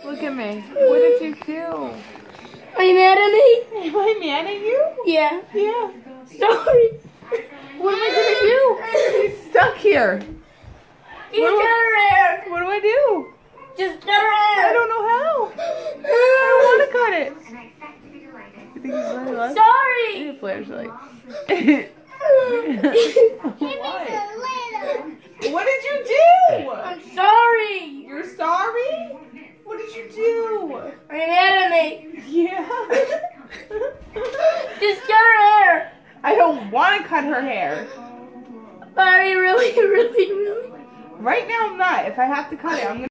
Look at me. What did you do? Are you mad at me? Am I mad at you? Yeah. Yeah. Sorry. What am I gonna do? He's stuck here. You cut her hair. What do I do? Just cut her hair. I don't know how. I don't want to cut it. You think he's really loud? Sorry. I need a flashlight. What did you do? I'm sorry. You're sorry? What did you do? Are you mad at me? Yeah. Just cut her hair. I don't want to cut her hair. Are you really? Right now I'm not. If I have to cut it, I'm gonna